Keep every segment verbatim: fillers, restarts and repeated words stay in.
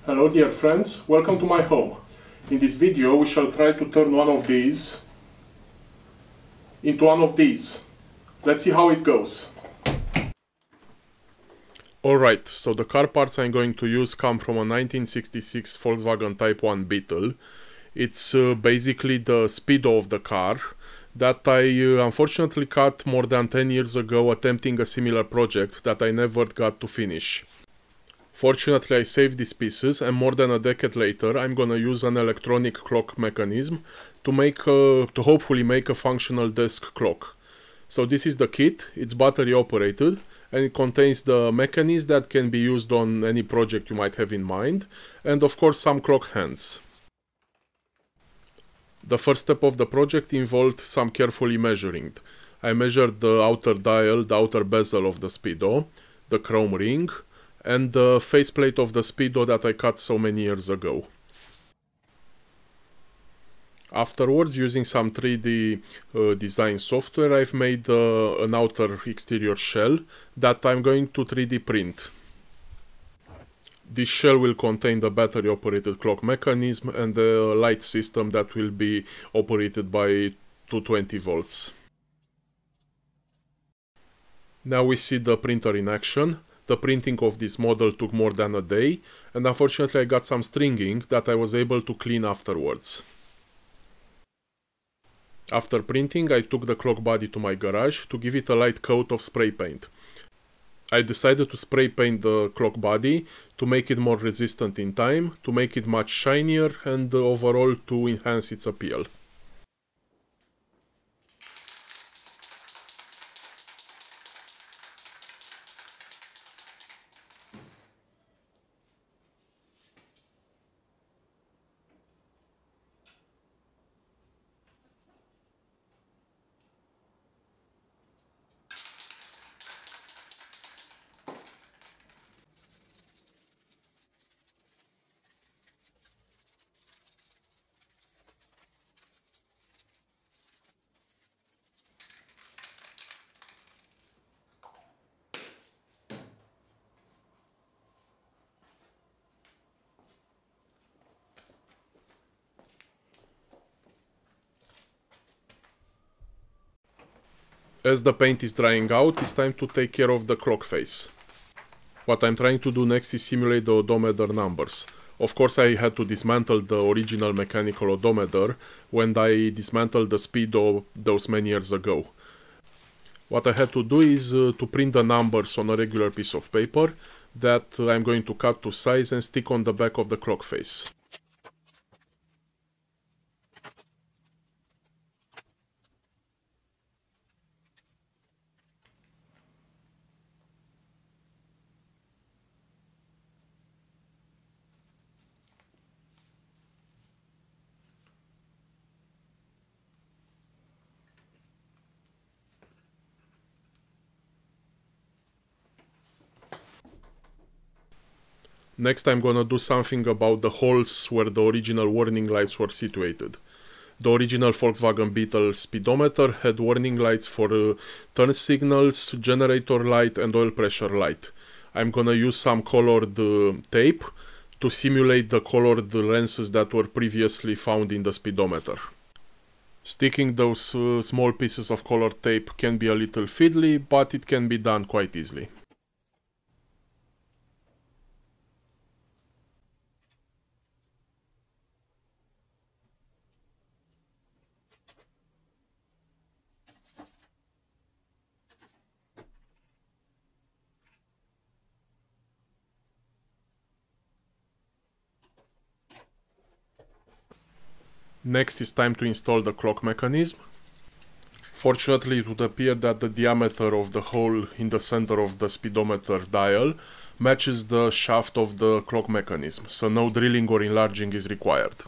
Hello dear friends, welcome to my home. In this video we shall try to turn one of these into one of these. Let's see how it goes. Alright, so the car parts I'm going to use come from a nineteen sixty-six Volkswagen Type one Beetle. It's uh, basically the Speedo of the car that I uh, unfortunately cut more than ten years ago attempting a similar project that I never got to finish. Fortunately I saved these pieces, and more than a decade later I'm gonna use an electronic clock mechanism to make a, to hopefully make a functional desk clock. So this is the kit, it's battery operated, and it contains the mechanism that can be used on any project you might have in mind, and of course some clock hands. The first step of the project involved some carefully measuring. I measured the outer dial, the outer bezel of the Speedo, the chrome ring, and the faceplate of the Speedo that I cut so many years ago. Afterwards, using some three D uh, design software, I've made uh, an outer exterior shell that I'm going to three D print. This shell will contain the battery operated clock mechanism and the light system that will be operated by two hundred twenty volts. Now we see the printer in action. The printing of this model took more than a day, and unfortunately I got some stringing that I was able to clean afterwards. After printing, I took the clock body to my garage to give it a light coat of spray paint. I decided to spray paint the clock body to make it more resistant in time, to make it much shinier, and overall to enhance its appeal. As the paint is drying out, it's time to take care of the clock face. What I'm trying to do next is simulate the odometer numbers. Of course I had to dismantle the original mechanical odometer when I dismantled the Speedo those many years ago. What I had to do is uh, to print the numbers on a regular piece of paper that I'm going to cut to size and stick on the back of the clock face. Next I'm gonna do something about the holes where the original warning lights were situated. The original Volkswagen Beetle speedometer had warning lights for uh, turn signals, generator light and oil pressure light. I'm gonna use some colored uh, tape to simulate the colored lenses that were previously found in the speedometer. Sticking those uh, small pieces of colored tape can be a little fiddly, but it can be done quite easily. Next is time to install the clock mechanism. Fortunately, it would appear that the diameter of the hole in the center of the speedometer dial matches the shaft of the clock mechanism, so no drilling or enlarging is required.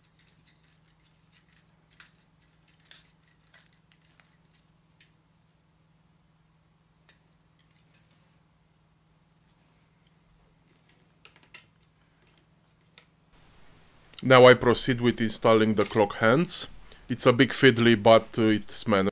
Now I proceed with installing the clock hands. It's a big fiddly, but uh, it's manageable.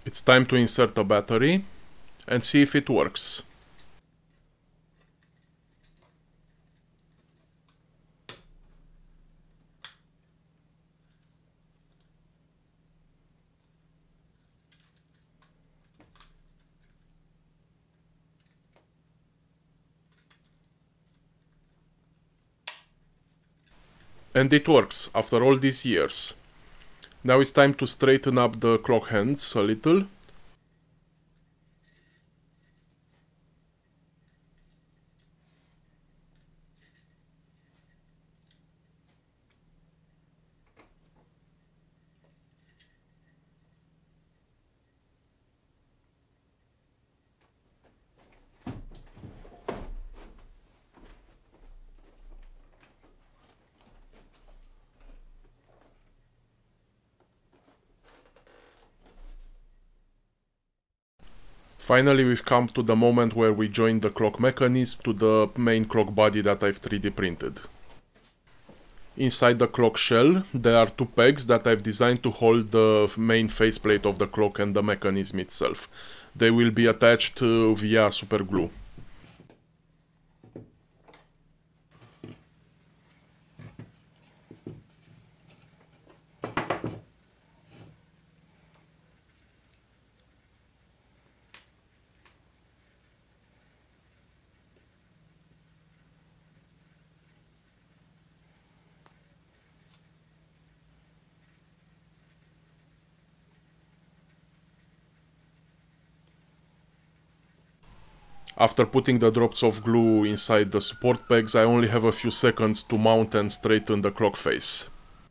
It's time to insert a battery and see if it works. And it works after all these years. Now it's time to straighten up the clock hands a little. Finally, we've come to the moment where we join the clock mechanism to the main clock body that I've three D printed. Inside the clock shell, there are two pegs that I've designed to hold the main faceplate of the clock and the mechanism itself. They will be attached uh, via super glue. After putting the drops of glue inside the support pegs, I only have a few seconds to mount and straighten the clock face.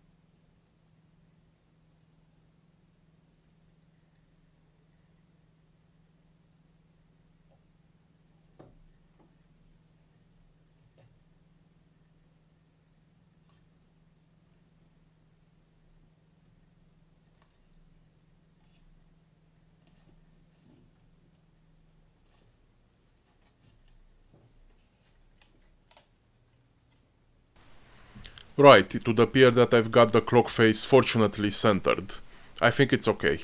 Right, it would appear that I've got the clock face fortunately centered. I think it's okay.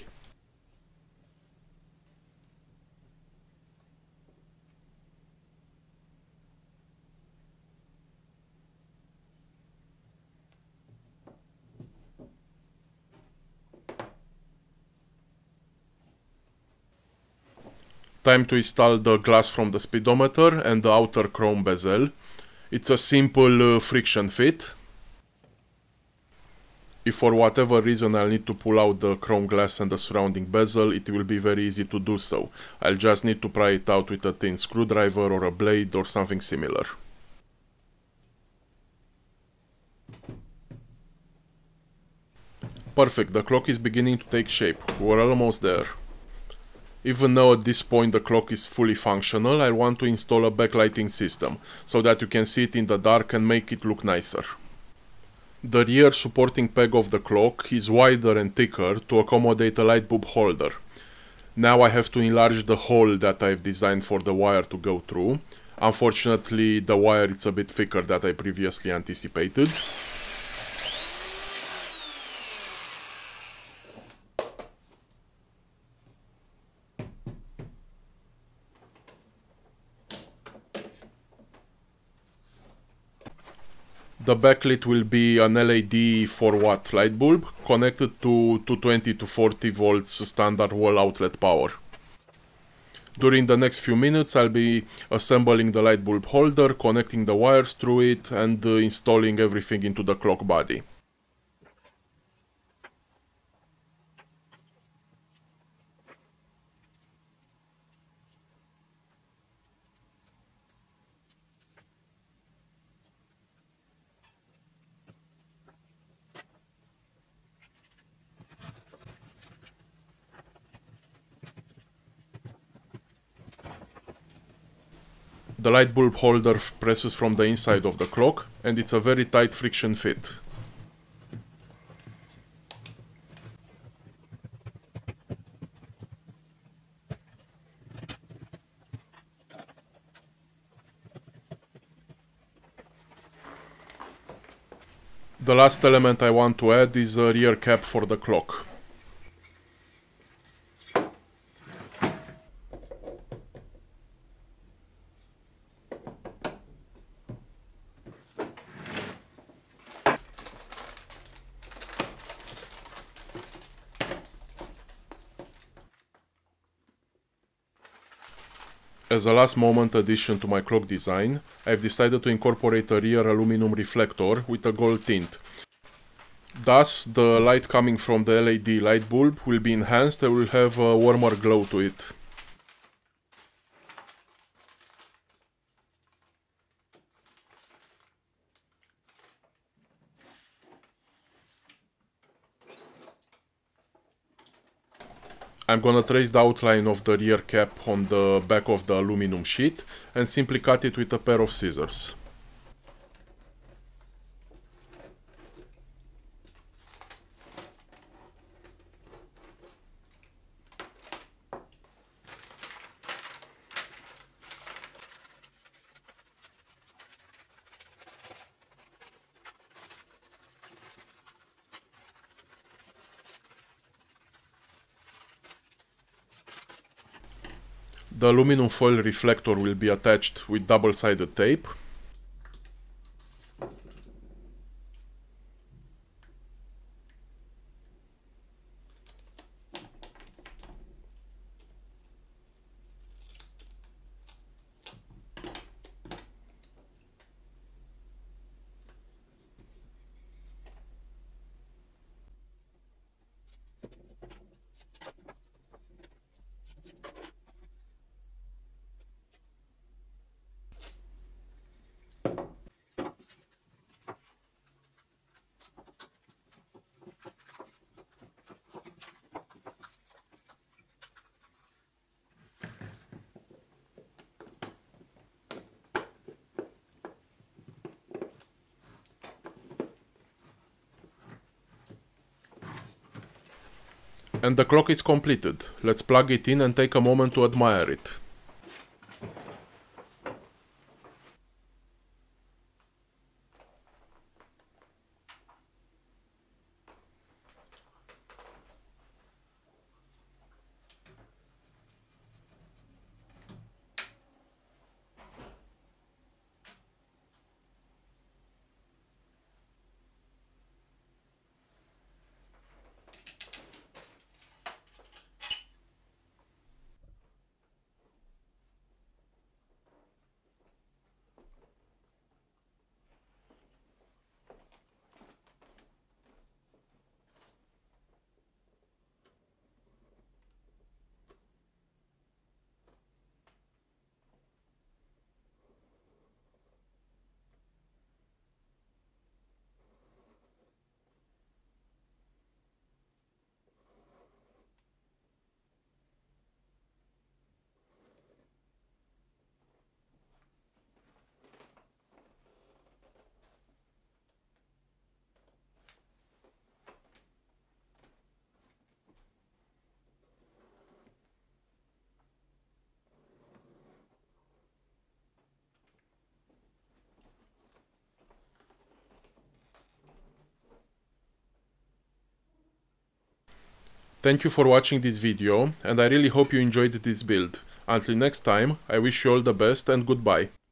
Time to install the glass from the speedometer and the outer chrome bezel. It's a simple uh, friction fit. If for whatever reason I'll need to pull out the chrome glass and the surrounding bezel, it will be very easy to do so. I'll just need to pry it out with a thin screwdriver or a blade or something similar. Perfect, the clock is beginning to take shape. We're almost there. Even though at this point the clock is fully functional, I want to install a backlighting system, so that you can see it in the dark and make it look nicer. The rear supporting peg of the clock is wider and thicker to accommodate a light bulb holder. Now I have to enlarge the hole that I've designed for the wire to go through. Unfortunately, the wire is a bit thicker than I previously anticipated. The backlit will be an L E D four watt light bulb connected to two twenty to forty volts standard wall outlet power. During the next few minutes I'll be assembling the light bulb holder, connecting the wires through it and uh, installing everything into the clock body. The light bulb holder presses from the inside of the clock, and it's a very tight friction fit. The last element I want to add is a rear cap for the clock. As a last moment addition to my clock design, I've decided to incorporate a rear aluminum reflector with a gold tint. Thus, the light coming from the L E D light bulb will be enhanced and will have a warmer glow to it. I'm gonna trace the outline of the rear cap on the back of the aluminum sheet and simply cut it with a pair of scissors. The aluminum foil reflector will be attached with double-sided tape. And the clock is completed. Let's plug it in and take a moment to admire it. Thank you for watching this video, and I really hope you enjoyed this build. Until next time, I wish you all the best and goodbye.